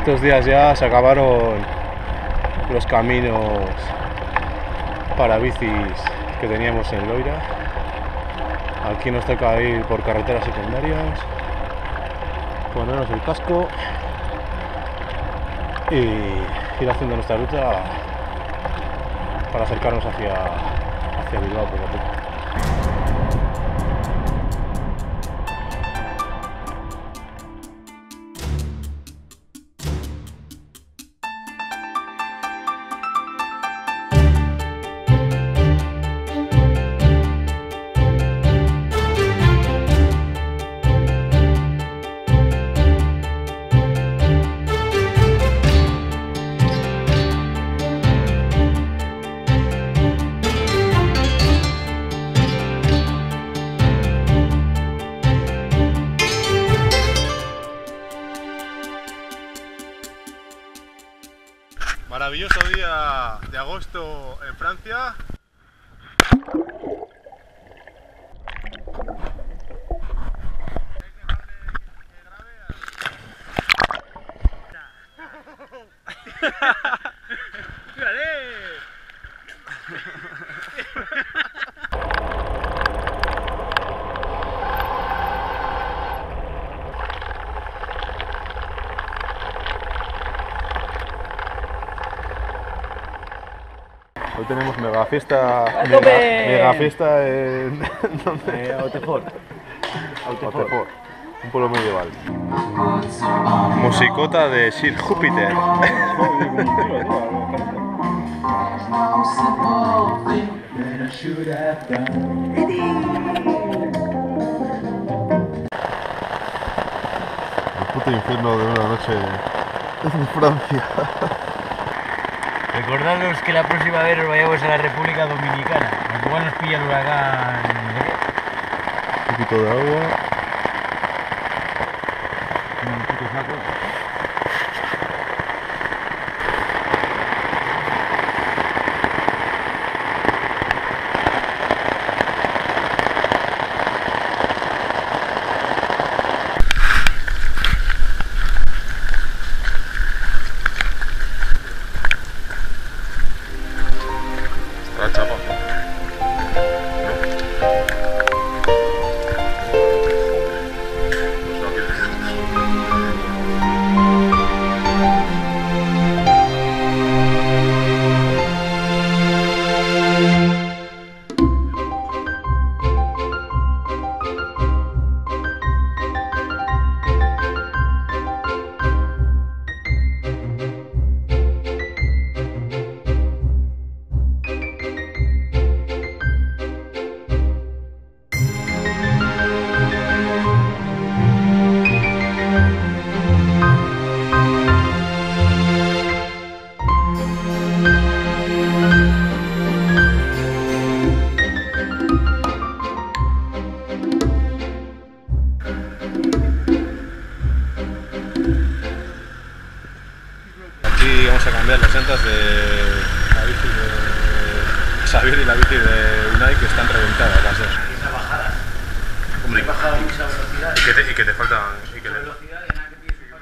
Estos días ya se acabaron los caminos para bicis que teníamos en Loira. Aquí nos toca ir por carreteras secundarias, ponernos el casco y ir haciendo nuestra ruta para acercarnos hacia Bilbao poco a poco. Maravilloso día de agosto en Francia. Hoy tenemos mega fiesta en Hautefort. Un pueblo medieval. Musicota de Sir Júpiter. El puto infierno de una noche en Francia. Recordaros que la próxima vez nos vayamos a la República Dominicana. Igual nos pilla el huracán. Un poquito de agua. Aquí vamos a cambiar las llantas de la bici de Xavier y la bici de Unai, que están reventadas las dos. Esa bajada. Hombre, Hay bajada y esa velocidad. y que te faltan. Velocidad y nada que tienes que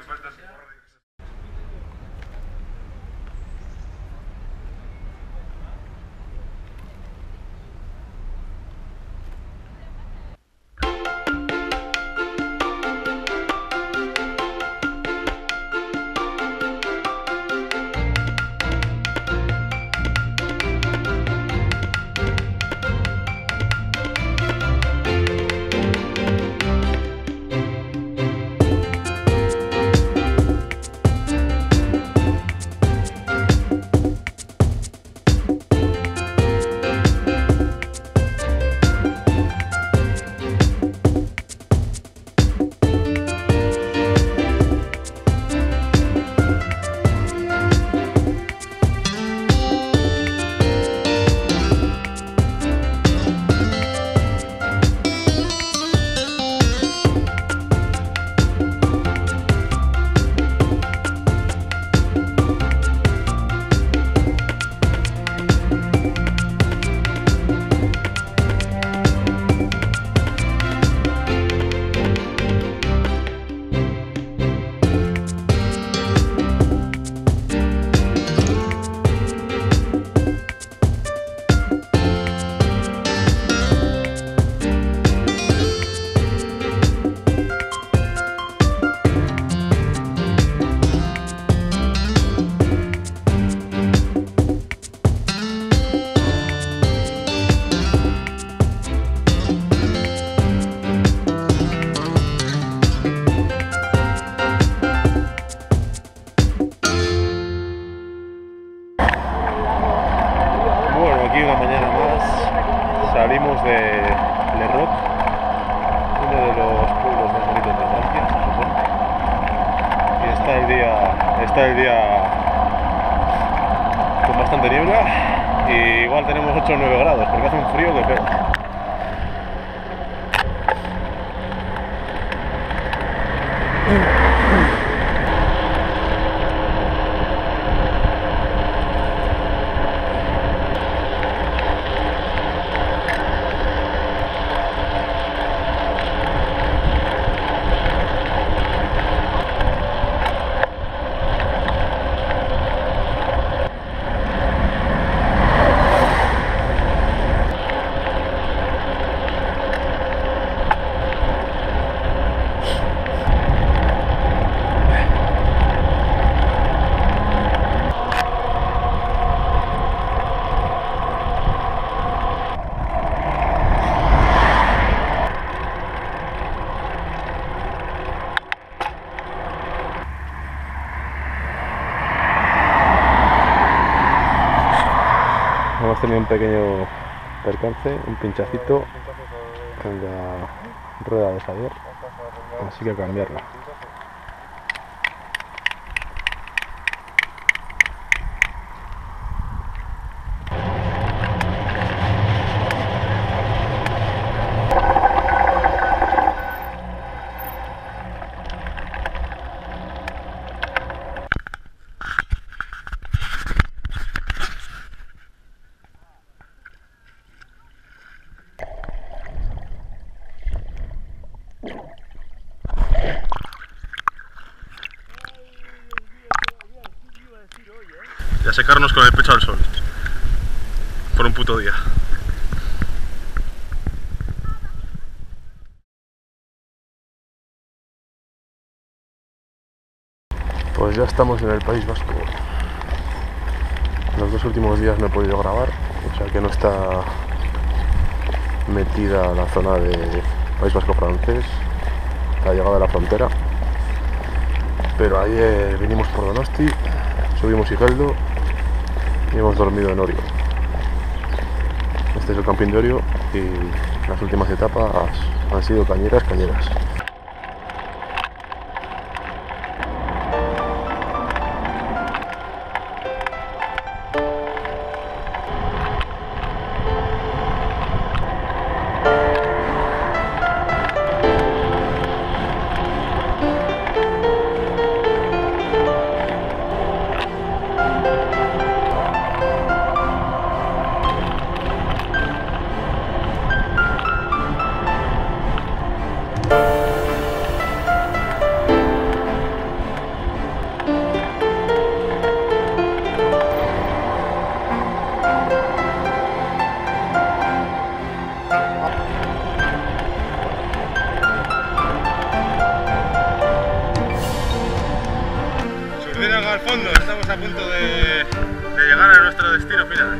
está el día con bastante niebla y igual tenemos 8 o 9 grados porque hace un frío que pega. Hemos tenido un pequeño percance, un pinchacito en la rueda de Xavier, así que a cambiarla. Y a secarnos con el pecho al sol por un puto día. Pues ya estamos en el País Vasco. Los 2 últimos días no he podido grabar, o sea que no está metida la zona de País Vasco francés, la llegada de la frontera. Pero ayer vinimos por Donosti, subimos Igeldo y hemos dormido en Orio. Este es el camping de Orio y las últimas etapas han sido cañeras. Al fondo, estamos a punto de llegar a nuestro destino final.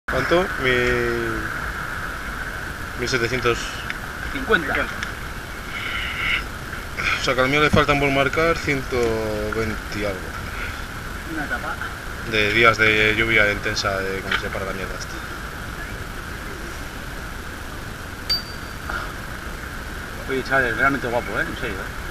¿Cuánto? 1750. 50. O sea que al mío le faltan por marcar 120 y algo. Una etapa. De días de lluvia intensa de cuando se para la mierda esta. Oye, chaval, es realmente guapo, ¿eh? En serio, ¿eh?